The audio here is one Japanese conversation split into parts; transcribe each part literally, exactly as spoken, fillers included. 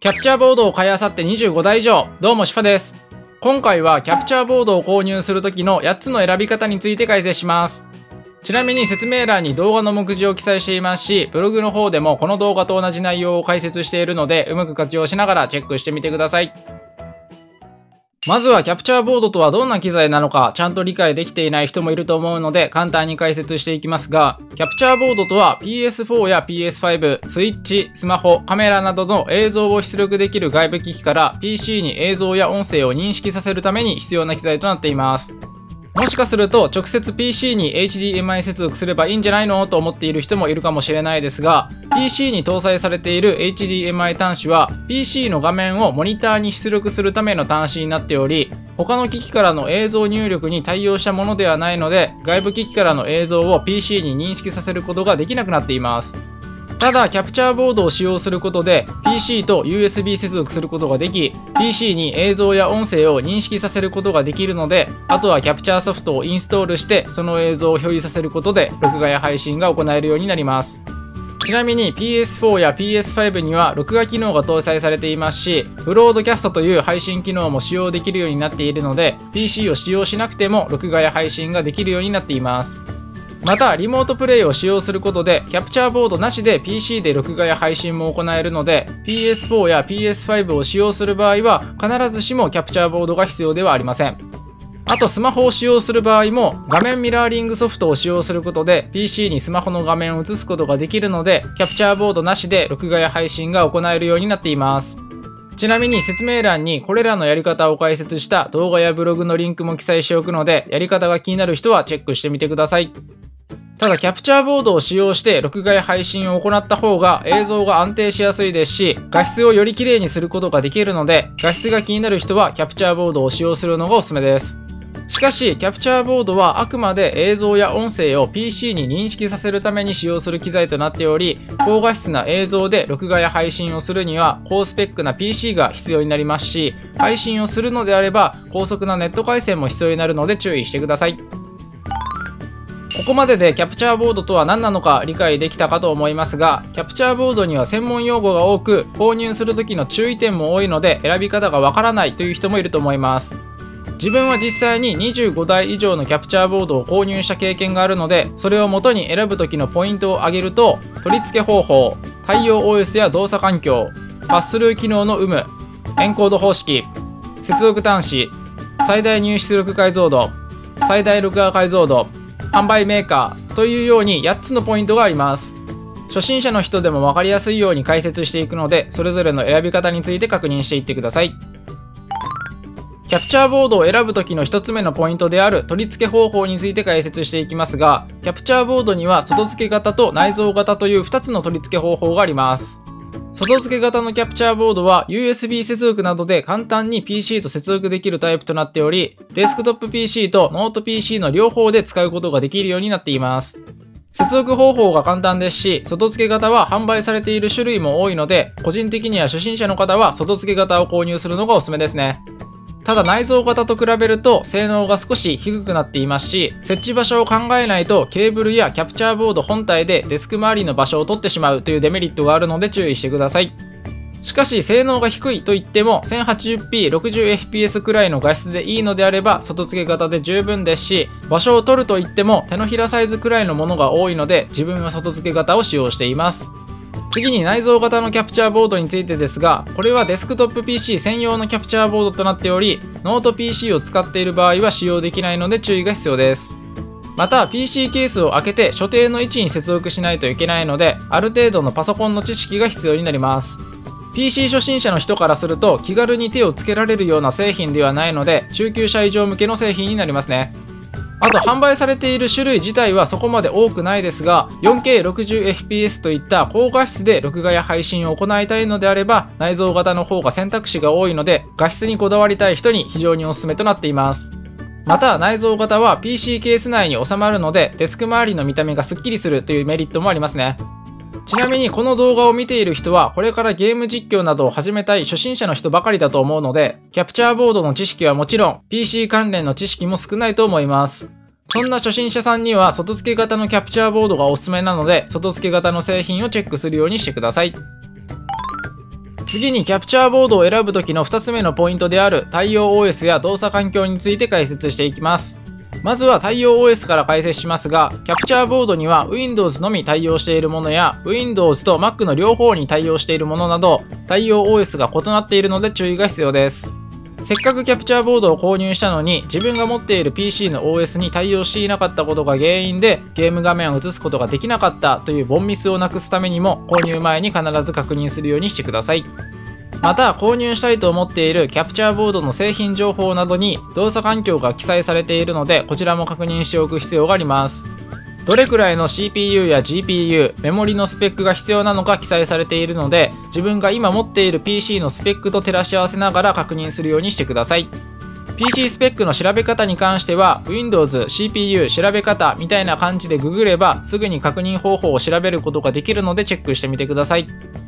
キャプチャーボードを買い漁ってにじゅうごだい以上。どうもしぱです。今回はキャプチャーボードを購入する時のやっつの選び方について解説します。ちなみに説明欄に動画の目次を記載していますし、ブログの方でもこの動画と同じ内容を解説しているので、うまく活用しながらチェックしてみてください。まずはキャプチャーボードとはどんな機材なのかちゃんと理解できていない人もいると思うので簡単に解説していきますが、キャプチャーボードとは ピーエスフォー や ピーエスファイブ、スイッチ、スマホ、カメラなどの映像を出力できる外部機器から ピーシー に映像や音声を認識させるために必要な機材となっています。もしかすると直接 ピーシー に エイチディーエムアイ 接続すればいいんじゃないのと思っている人もいるかもしれないですが、 ピーシー に搭載されている エイチディーエムアイ 端子は ピーシー の画面をモニターに出力するための端子になっており、他の機器からの映像入力に対応したものではないので、外部機器からの映像を ピーシー に認識させることができなくなっています。ただ、キャプチャーボードを使用することで ピーシー と ユーエスビー 接続することができ、ピーシー に映像や音声を認識させることができるので、あとはキャプチャーソフトをインストールしてその映像を表示させることで録画や配信が行えるようになります。ちなみに ピーエスフォー や ピーエスファイブ には録画機能が搭載されていますし、ブロードキャストという配信機能も使用できるようになっているので、 ピーシー を使用しなくても録画や配信ができるようになっています。また、リモートプレイを使用することで、キャプチャーボードなしで ピーシー で録画や配信も行えるので、ピーエスフォー や ピーエスファイブ を使用する場合は、必ずしもキャプチャーボードが必要ではありません。あと、スマホを使用する場合も、画面ミラーリングソフトを使用することで、ピーシー にスマホの画面を映すことができるので、キャプチャーボードなしで録画や配信が行えるようになっています。ちなみに説明欄にこれらのやり方を解説した動画やブログのリンクも記載しておくので、やり方が気になる人はチェックしてみてください。ただ、キャプチャーボードを使用して録画や配信を行った方が映像が安定しやすいですし、画質をより綺麗にすることができるので、画質が気になる人はキャプチャーボードを使用するのがおすすめです。しかし、キャプチャーボードはあくまで映像や音声を ピーシー に認識させるために使用する機材となっており、高画質な映像で録画や配信をするには高スペックな ピーシー が必要になりますし、配信をするのであれば高速なネット回線も必要になるので注意してください。ここまででキャプチャーボードとは何なのか理解できたかと思いますが、キャプチャーボードには専門用語が多く、購入する時の注意点も多いので選び方がわからないという人もいると思います。自分は実際ににじゅうごだい以上のキャプチャーボードを購入した経験があるので、それを元に選ぶ時のポイントを挙げると、取り付け方法、対応 オーエス や動作環境、パススルー機能の有無、エンコード方式、接続端子、最大入出力解像度、最大録画解像度、販売メーカーというようにやっつのポイントがあります。初心者の人でも分かりやすいように解説していくので、それぞれの選び方について確認していってください。キャプチャーボードを選ぶ時のひとつめのポイントである取り付け方法について解説していきますが、キャプチャーボードには外付け型と内蔵型というふたつの取り付け方法があります。外付け型のキャプチャーボードは ユーエスビー 接続などで簡単に ピーシー と接続できるタイプとなっており、デスクトップ ピーシー とノート ピーシー の両方で使うことができるようになっています。接続方法が簡単ですし、外付け型は販売されている種類も多いので、個人的には初心者の方は外付け型を購入するのがおすすめですね。ただ、内蔵型と比べると性能が少し低くなっていますし、設置場所を考えないとケーブルやキャプチャーボード本体でデスク周りの場所を取ってしまうというデメリットがあるので注意してください。しかし、性能が低いと言っても せんはちじゅうピー、ろくじゅうエフピーエス くらいの画質でいいのであれば外付け型で十分ですし、場所を取ると言っても手のひらサイズくらいのものが多いので自分は外付け型を使用しています。次に内蔵型のキャプチャーボードについてですが、これはデスクトップ ピーシー 専用のキャプチャーボードとなっており、ノート ピーシー を使っている場合は使用できないので注意が必要です。また ピーシー ケースを開けて所定の位置に接続しないといけないので、ある程度のパソコンの知識が必要になります。ピーシー 初心者の人からすると気軽に手をつけられるような製品ではないので、中級者以上向けの製品になりますね。あと、販売されている種類自体はそこまで多くないですが、よんケーろくじゅうエフピーエス といった高画質で録画や配信を行いたいのであれば、内蔵型の方が選択肢が多いので、画質にこだわりたい人に非常におすすめとなっています。また、内蔵型は ピーシー ケース内に収まるので、デスク周りの見た目がスッキリするというメリットもありますね。ちなみにこの動画を見ている人はこれからゲーム実況などを始めたい初心者の人ばかりだと思うので、キャプチャーボードの知識はもちろん ピーシー 関連の知識も少ないと思います。そんな初心者さんには外付け型のキャプチャーボードがおすすめなので、外付け型の製品をチェックするようにしてください。 次にキャプチャーボードを選ぶ時のふたつめのポイントである対応 オーエス や動作環境について解説していきます。まずは対応 オーエス から解説しますが、キャプチャーボードには Windows のみ対応しているものや Windows と Mac の両方に対応しているものなど、対応 オーエス が異なっているので注意が必要です。せっかくキャプチャーボードを購入したのに、自分が持っている ピーシー の オーエス に対応していなかったことが原因でゲーム画面を映すことができなかったというボンミスをなくすためにも、購入前に必ず確認するようにしてください。また、購入したいと思っているキャプチャーボードの製品情報などに動作環境が記載されているので、こちらも確認しておく必要があります。どれくらいの シーピーユー や ジーピーユー、メモリのスペックが必要なのか記載されているので、自分が今持っている ピーシー のスペックと照らし合わせながら確認するようにしてください。ピーシー スペックの調べ方に関しては Windows、シーピーユー 調べ方みたいな感じでググればすぐに確認方法を調べることができるのでチェックしてみてください。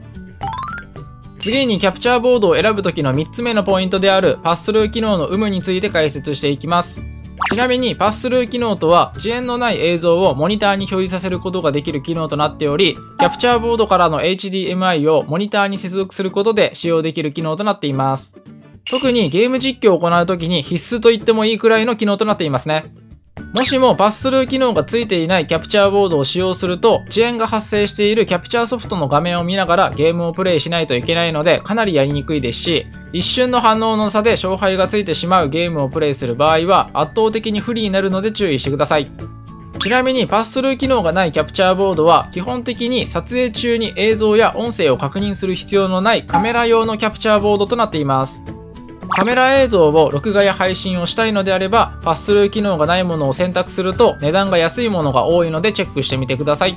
次にキャプチャーボードを選ぶ時のみっつめのポイントであるパススルー機能の有無について解説していきます。ちなみにパススルー機能とは遅延のない映像をモニターに表示させることができる機能となっており、キャプチャーボードからの エイチディーエムアイ をモニターに接続することで使用できる機能となっています。特にゲーム実況を行う時に必須と言ってもいいくらいの機能となっていますね。もしもパススルー機能がついていないキャプチャーボードを使用すると、遅延が発生しているキャプチャーソフトの画面を見ながらゲームをプレイしないといけないので、かなりやりにくいですし、一瞬の反応の差で勝敗がついてしまうゲームをプレイする場合は圧倒的に不利になるので注意してください。ちなみにパススルー機能がないキャプチャーボードは基本的に撮影中に映像や音声を確認する必要のないカメラ用のキャプチャーボードとなっています。カメラ映像を録画や配信をしたいのであれば、パススルー機能がないものを選択すると値段が安いものが多いのでチェックしてみてください。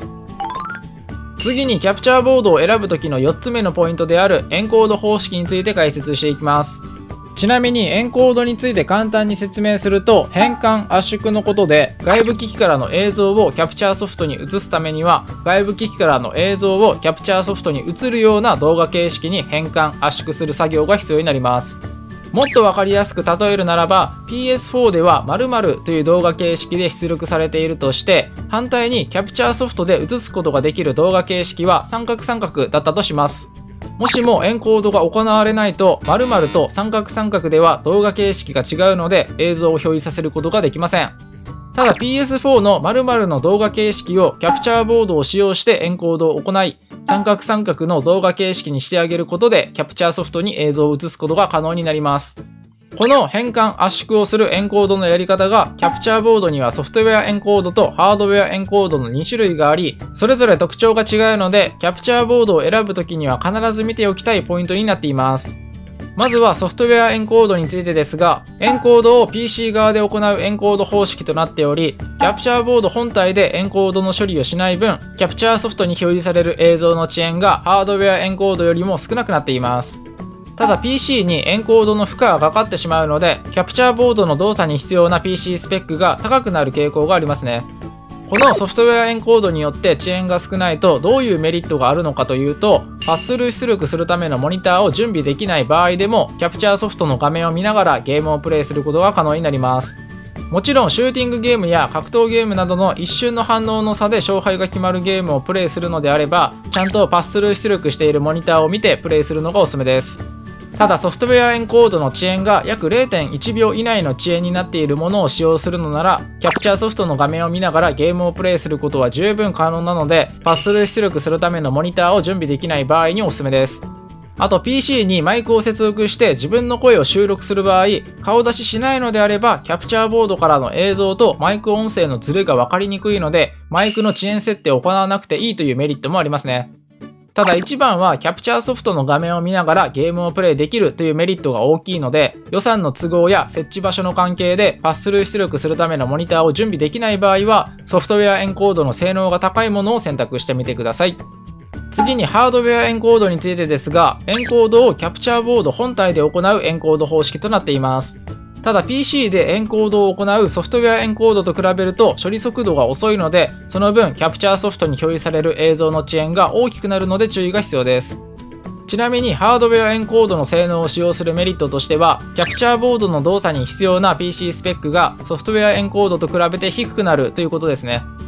次にキャプチャーボードを選ぶ時のよっつめのポイントであるエンコード方式について解説していきます。ちなみにエンコードについて簡単に説明すると、変換圧縮のことで、外部機器からの映像をキャプチャーソフトに移すためには、外部機器からの映像をキャプチャーソフトに移るような動画形式に変換圧縮する作業が必要になります。もっとわかりやすく例えるならば、ピーエスフォー では〇〇という動画形式で出力されているとして、反対にキャプチャーソフトで移すことができる動画形式は三角三角だったとします。もしもエンコードが行われないと、〇〇と三角三角では動画形式が違うので映像を表示させることができません。ただ ピーエスフォー の〇〇の動画形式をキャプチャーボードを使用してエンコードを行い、三角三角の動画形式にしてあげることでキャプチャーソフトに映像を映すことが可能になります。この変換圧縮をするエンコードのやり方が、キャプチャーボードにはソフトウェアエンコードとハードウェアエンコードのに種類があり、それぞれ特徴が違うので、キャプチャーボードを選ぶときには必ず見ておきたいポイントになっています。まずはソフトウェアエンコードについてですが、エンコードを ピーシー 側で行うエンコード方式となっており、キャプチャーボード本体でエンコードの処理をしない分、キャプチャーソフトに表示される映像の遅延がハードウェアエンコードよりも少なくなっています。ただ ピーシー にエンコードの負荷がかかってしまうので、キャプチャーボードの動作に必要な ピーシー スペックが高くなる傾向がありますね。このソフトウェアエンコードによって遅延が少ないとどういうメリットがあるのかというと、パススルー出力するためのモニターを準備できない場合でも、キャプチャーソフトの画面を見ながらゲームをプレイすることが可能になります。もちろんシューティングゲームや格闘ゲームなどの一瞬の反応の差で勝敗が決まるゲームをプレイするのであれば、ちゃんとパススルー出力しているモニターを見てプレイするのがおすすめです。ただソフトウェアエンコードの遅延が約 れいてんいちびょう以内の遅延になっているものを使用するのなら、キャプチャーソフトの画面を見ながらゲームをプレイすることは十分可能なので、パススルー出力するためのモニターを準備できない場合におすすめです。あと ピーシー にマイクを接続して自分の声を収録する場合、顔出ししないのであれば、キャプチャーボードからの映像とマイク音声のズレが分かりにくいので、マイクの遅延設定を行わなくていいというメリットもありますね。ただ一番はキャプチャーソフトの画面を見ながらゲームをプレイできるというメリットが大きいので、予算の都合や設置場所の関係でパススルー出力するためのモニターを準備できない場合は、ソフトウェアエンコードの性能が高いものを選択してみてください。次にハードウェアエンコードについてですが、エンコードをキャプチャーボード本体で行うエンコード方式となっています。ただ ピーシー でエンコードを行うソフトウェアエンコードと比べると処理速度が遅いので、その分キャプチャーソフトに表示される映像の遅延が大きくなるので注意が必要です。ちなみにハードウェアエンコードの性能を使用するメリットとしては、キャプチャーボードの動作に必要な ピーシー スペックがソフトウェアエンコードと比べて低くなるということですね。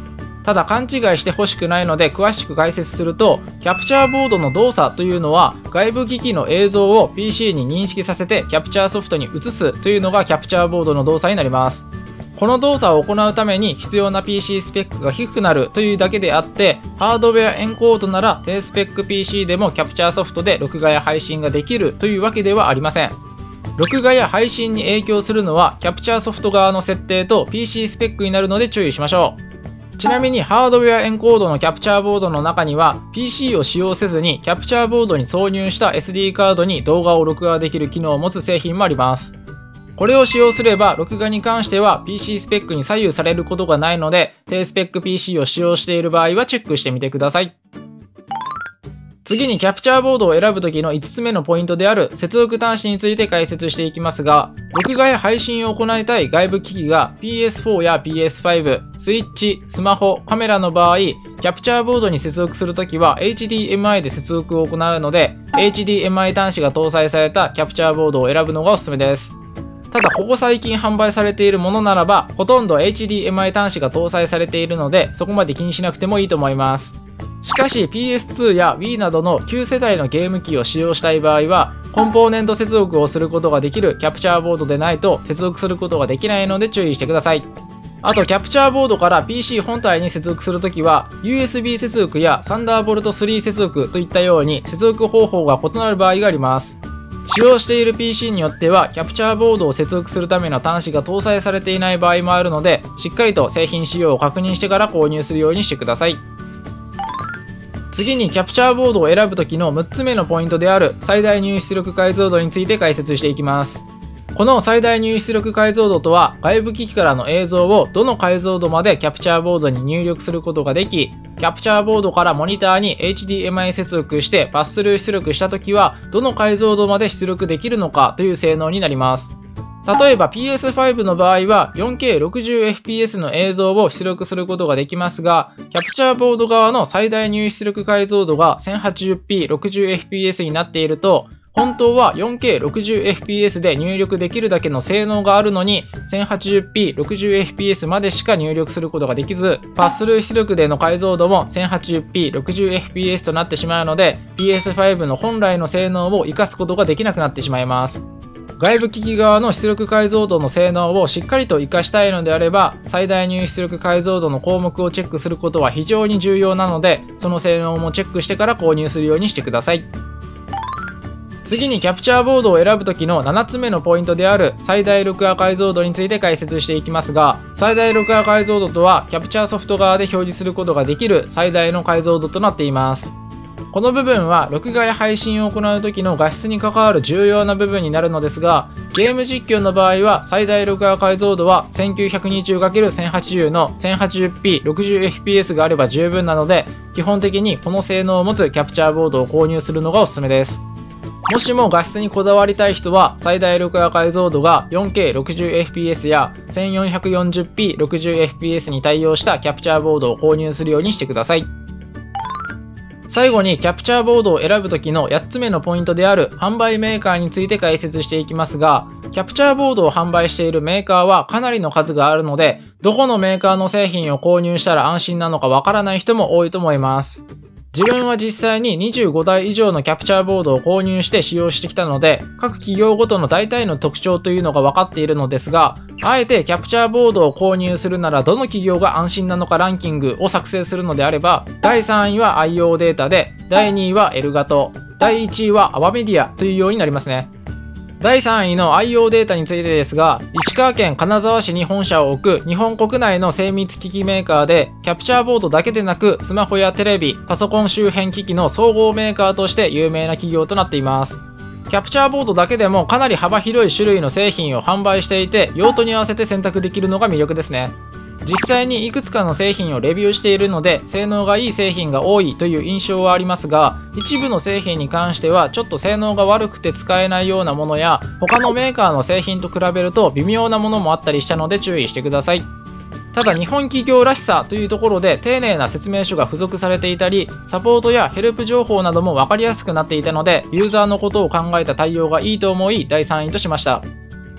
ただ勘違いしてほしくないので詳しく解説すると、キャプチャーボードの動作というのは外部機器の映像を ピーシー に認識させてキャプチャーソフトに移すというのがキャプチャーボードの動作になります。この動作を行うために必要な ピーシー スペックが低くなるというだけであって、ハードウェアエンコードなら低スペック ピーシー でもキャプチャーソフトで録画や配信ができるというわけではありません。録画や配信に影響するのはキャプチャーソフト側の設定と ピーシー スペックになるので注意しましょう。ちなみにハードウェアエンコードのキャプチャーボードの中には ピーシー を使用せずにキャプチャーボードに挿入した エスディー カードに動画を録画できる機能を持つ製品もあります。これを使用すれば録画に関しては ピーシー スペックに左右されることがないので、低スペック ピーシー を使用している場合はチェックしてみてください。次にキャプチャーボードを選ぶ時のいつつめのポイントである接続端子について解説していきますが、録画や配信を行いたい外部機器が ピーエスフォー や ピーエスファイブ、スイッチ、スマホ、カメラの場合、キャプチャーボードに接続するときは エイチディーエムアイ で接続を行うので、エイチディーエムアイ 端子が搭載されたキャプチャーボードを選ぶのがおすすめです。ただここ最近販売されているものならばほとんど エイチディーエムアイ 端子が搭載されているので、そこまで気にしなくてもいいと思います。しかし ピーエスツー や Wii などの旧世代のゲーム機を使用したい場合はコンポーネント接続をすることができるキャプチャーボードでないと接続することができないので注意してください。あとキャプチャーボードから ピーシー 本体に接続するときは ユーエスビー 接続や サンダーボルトスリー 接続といったように接続方法が異なる場合があります。使用している ピーシー によってはキャプチャーボードを接続するための端子が搭載されていない場合もあるので、しっかりと製品仕様を確認してから購入するようにしてください。次にキャプチャーボードを選ぶ時のむっつめのポイントである最大入出力解像度について解説していきます。この最大入出力解像度とは外部機器からの映像をどの解像度までキャプチャーボードに入力することができ、キャプチャーボードからモニターに エイチディーエムアイ 接続してパススルー出力した時はどの解像度まで出力できるのかという性能になります。例えば ピーエスファイブ の場合は よんケーろくじゅうエフピーエス の映像を出力することができますが、キャプチャーボード側の最大入出力解像度が せんはちじゅうピーろくじゅうエフピーエス になっていると、本当は よんケーろくじゅうエフピーエス で入力できるだけの性能があるのに せんはちじゅうピーろくじゅうエフピーエス までしか入力することができず、パススルー出力での解像度も せんはちじゅうピーろくじゅうエフピーエス となってしまうので ピーエスファイブ の本来の性能を活かすことができなくなってしまいます。外部機器側の出力解像度の性能をしっかりと活かしたいのであれば、最大入出力解像度の項目をチェックすることは非常に重要なので、その性能もチェックしてから購入するようにしてください。次にキャプチャーボードを選ぶ時のななつめのポイントである最大録画解像度について解説していきますが、最大録画解像度とはキャプチャーソフト側で表示することができる最大の解像度となっています。この部分は録画や配信を行う時の画質に関わる重要な部分になるのですが、ゲーム実況の場合は最大録画解像度は せんきゅうひゃくにじゅうかけるせんはちじゅう の せんはちじゅうピーろくじゅうエフピーエス があれば十分なので、基本的にこの性能を持つキャプチャーボードを購入するのがおすすめです。もしも画質にこだわりたい人は最大録画解像度が よんケーろくじゅうエフピーエス や せんよんひゃくよんじゅうピーろくじゅうエフピーエス に対応したキャプチャーボードを購入するようにしてください。最後にキャプチャーボードを選ぶ時のやっつめのポイントである販売メーカーについて解説していきますが、キャプチャーボードを販売しているメーカーはかなりの数があるので、どこのメーカーの製品を購入したら安心なのかわからない人も多いと思います。自分は実際ににじゅうごだい以上のキャプチャーボードを購入して使用してきたので、各企業ごとの大体の特徴というのが分かっているのですが、あえてキャプチャーボードを購入するならどの企業が安心なのかランキングを作成するのであれば、だいさんいは アイオー データで、だいにいはエルガト、だいいちいはアワメディアというようになりますね。だいさんいの アイオー データについてですが、石川県金沢市に本社を置く日本国内の精密機器メーカーで、キャプチャーボードだけでなくスマホやテレビ、パソコン周辺機器の総合メーカーとして有名な企業となっています。キャプチャーボードだけでもかなり幅広い種類の製品を販売していて、用途に合わせて選択できるのが魅力ですね。実際にいくつかの製品をレビューしているので、性能がいい製品が多いという印象はありますが、一部の製品に関してはちょっと性能が悪くて使えないようなものや、他のメーカーの製品と比べると微妙なものもあったりしたので注意してください。ただ日本企業らしさというところで丁寧な説明書が付属されていたり、サポートやヘルプ情報なども分かりやすくなっていたので、ユーザーのことを考えた対応がいいと思いだいさんいとしました。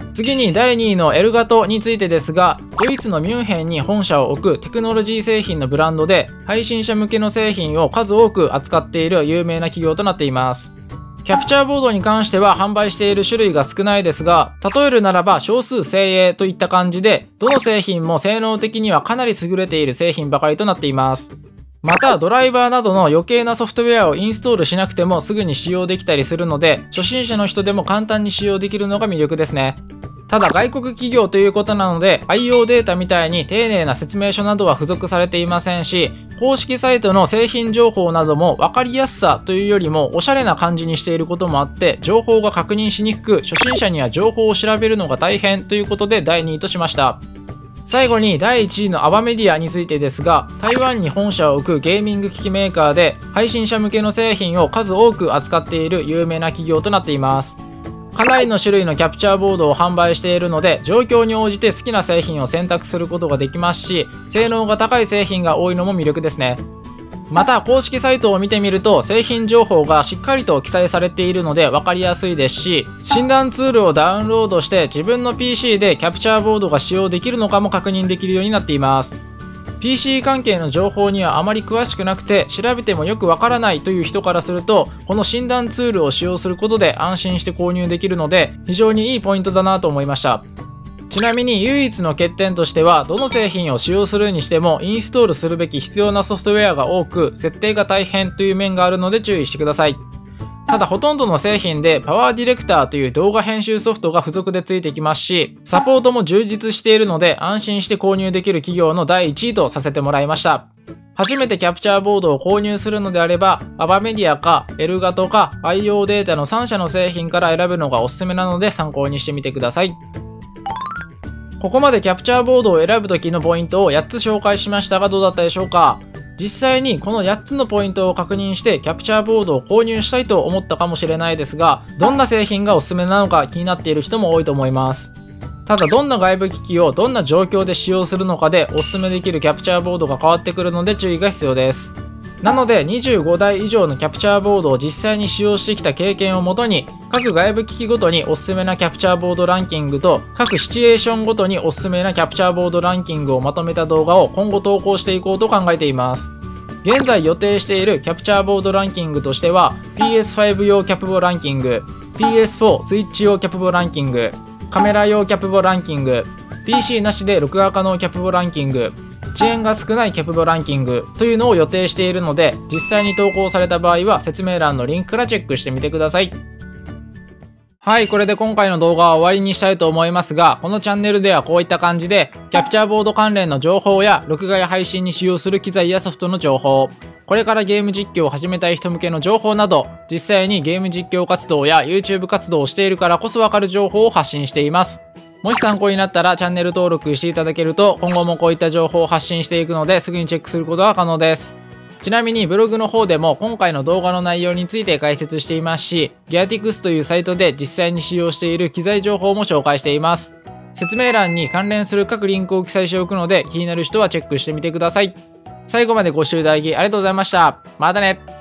次にだいにいのエルガトについてですが、ドイツのミュンヘンに本社を置くテクノロジー製品のブランドで、配信者向けの製品を数多く扱っている有名な企業となっています。キャプチャーボードに関しては販売している種類が少ないですが、例えるならば少数精鋭といった感じで、どの製品も性能的にはかなり優れている製品ばかりとなっています。また、ドライバーなどの余計なソフトウェアをインストールしなくてもすぐに使用できたりするので、初心者の人でも簡単に使用できるのが魅力ですね。ただ外国企業ということなので、愛用データみたいに丁寧な説明書などは付属されていませんし、公式サイトの製品情報なども分かりやすさというよりもおしゃれな感じにしていることもあって、情報が確認しにくく、初心者には情報を調べるのが大変ということでだいにいとしました。最後にだいいちいのアバメディアについてですが、台湾に本社を置くゲーミング機器メーカーで配信者向けの製品を数多く扱っている有名な企業となっています。かなりの種類のキャプチャーボードを販売しているので、状況に応じて好きな製品を選択することができますし、性能が高い製品が多いのも魅力ですね。また公式サイトを見てみると製品情報がしっかりと記載されているので分かりやすいですし、診断ツールをダウンロードして自分の ピーシー でキャプチャーボードが使用できるのかも確認できるようになっています。ピーシー 関係の情報にはあまり詳しくなくて調べてもよくわからないという人からすると、この診断ツールを使用することで安心して購入できるので非常にいいポイントだなと思いました。ちなみに唯一の欠点としては、どの製品を使用するにしてもインストールするべき必要なソフトウェアが多く設定が大変という面があるので注意してください。ただほとんどの製品でパワーディレクターという動画編集ソフトが付属でついてきますし、サポートも充実しているので安心して購入できる企業のだいいちいとさせてもらいました。初めてキャプチャーボードを購入するのであれば、アバメディアかエルガトか愛用データのさんしゃの製品から選ぶのがおすすめなので参考にしてみてください。ここまでキャプチャーボードを選ぶ時のポイントをやっつ紹介しましたがどうだったでしょうか。実際にこのやっつのポイントを確認してキャプチャーボードを購入したいと思ったかもしれないですが、どんな製品がおすすめなのか気になっている人も多いと思います。ただどんな外部機器をどんな状況で使用するのかでおすすめできるキャプチャーボードが変わってくるので注意が必要です。なのでにじゅうごだい以上のキャプチャーボードを実際に使用してきた経験をもとに、各外部機器ごとにおすすめなキャプチャーボードランキングと各シチュエーションごとにおすすめなキャプチャーボードランキングをまとめた動画を今後投稿していこうと考えています。現在予定しているキャプチャーボードランキングとしては ピーエスファイブ 用キャプボランキング、ピーエスフォー スイッチ用キャプボランキング、カメラ用キャプボランキング、ピーシー なしで録画可能キャプボランキング、遅延が少ないキャプボランキングというのを予定しているので、実際に投稿された場合は説明欄のリンクからチェックしてみてください。はい、これで今回の動画は終わりにしたいと思いますが、このチャンネルではこういった感じでキャプチャーボード関連の情報や録画や配信に使用する機材やソフトの情報、これからゲーム実況を始めたい人向けの情報など、実際にゲーム実況活動や YouTube 活動をしているからこそわかる情報を発信しています。もし参考になったらチャンネル登録していただけると今後もこういった情報を発信していくのですぐにチェックすることが可能です。ちなみにブログの方でも今回の動画の内容について解説していますし、ギアティクスというサイトで実際に使用している機材情報も紹介しています。説明欄に関連する各リンクを記載しておくので気になる人はチェックしてみてください。最後までご視聴いただきありがとうございました。またね。